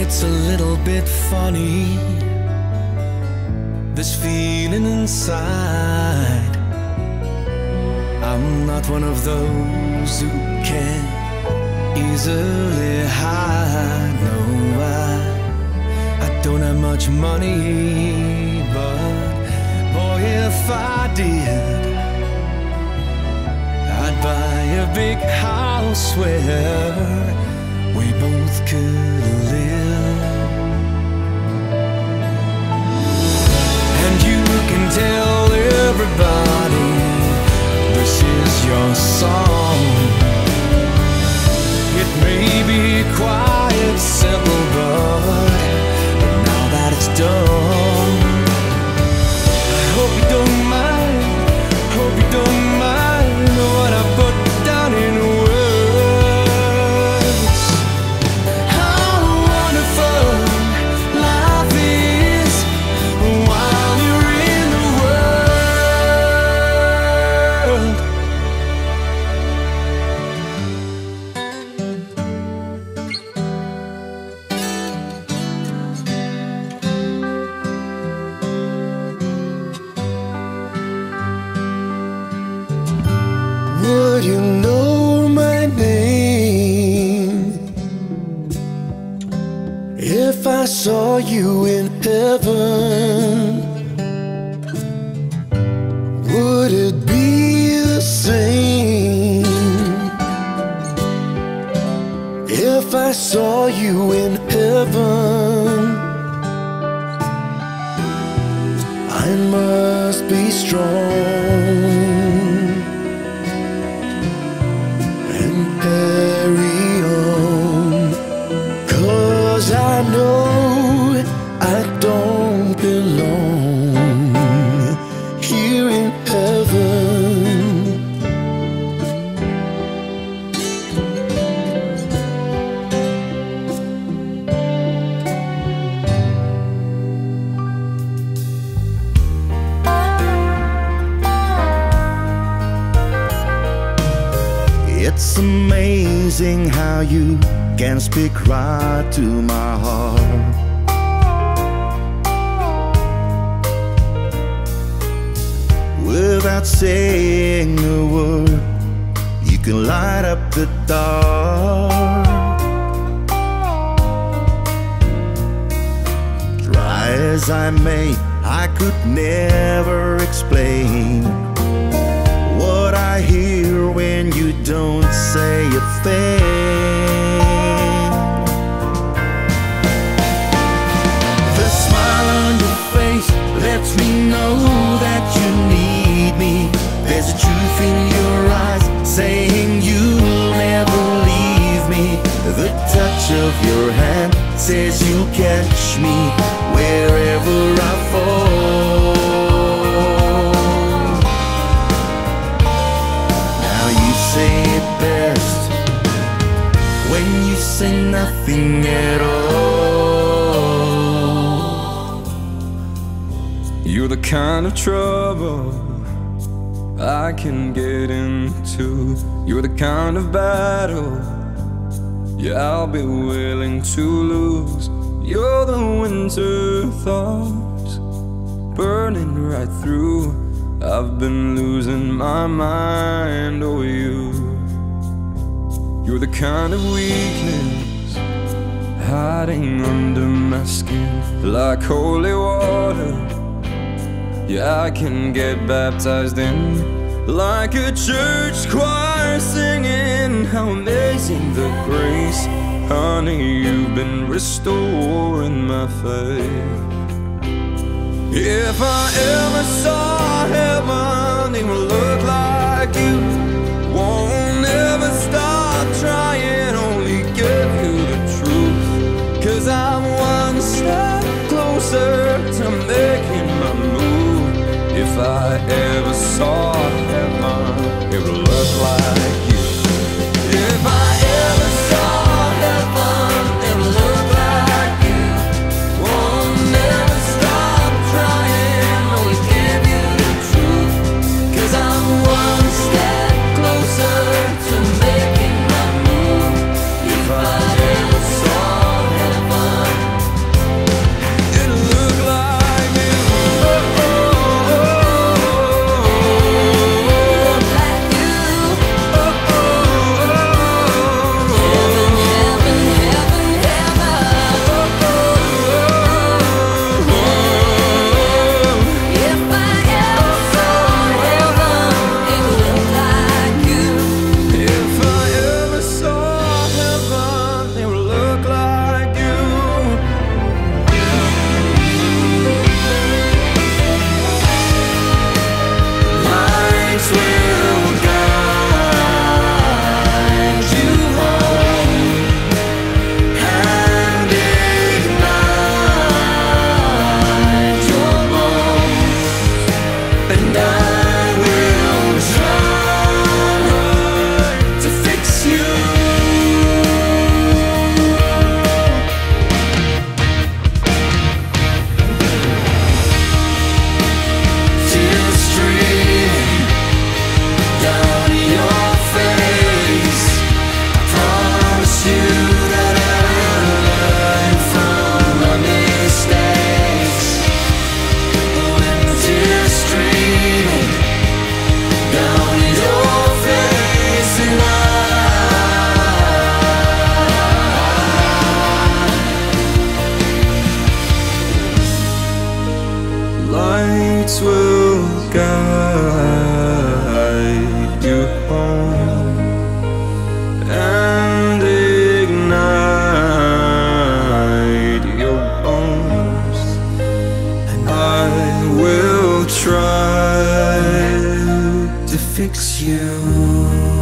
It's a little bit funny, this feeling inside. I'm not one of those who can easily hide. No, I don't have much money, but boy, if I did, I'd buy a big house where we both could live. And you can tell everybody this is your song. It may be quite simple, but now that it's done, I hope you don't mind, hope you don't mind what I put down in words. How wonderful life is while you're in the world. Would you know my name if I saw you in heaven? Would it be the same if I saw you in heaven? I must be strong and carry on, 'cause I know I don't belong here in heaven. It's amazing how you can speak right to my heart. Without saying a word, you can light up the dark. Try as I may, I could never explain what I hear when you don't say a thing. The smile on your face lets me know that you need me. There's a truth in your eyes saying you'll never leave me. The touch of your hand says you'll catch me wherever I fall. Say it best when you say nothing at all. You're the kind of trouble I can get into. You're the kind of battle, yeah, I'll be willing to lose. You're the winter thoughts burning right through. I've been losing my mind over you. You're the kind of weakness hiding under my skin like holy water. Yeah, I can get baptized in like a church choir singing. How amazing the grace, honey, you've been restoring my faith. If I ever saw heaven, it will look like you. Won't ever stop trying, only give you the truth. 'Cause I'm one step closer to making my move. If I ever saw heaven, it will look like you. If I ever saw heaven, it will look like you. Won't never stop trying, always give you the truth. 'Cause I'm one step closer to making my move. If I ever saw heaven, fix you.